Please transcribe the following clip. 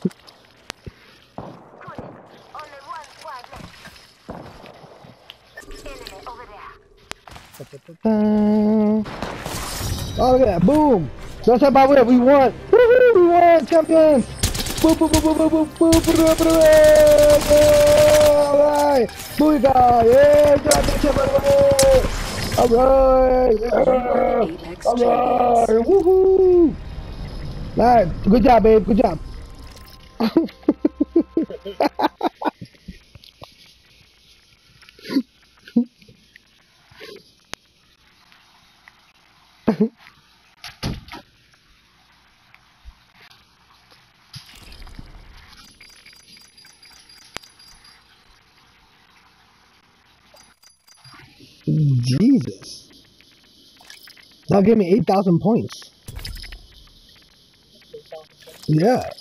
Oh, look at that. Boom. That's about it. We won. Woo-hoo, we won. Champions. Boom, boom, boom, boom, boom, boom, boom, boom, boom, boom. All right. Booyah. Yeah. Championship. All right. Yeah. All right. Woohoo. All right. Good job, babe. Good job. Jesus. That'll give me 8,000 points. Yeah.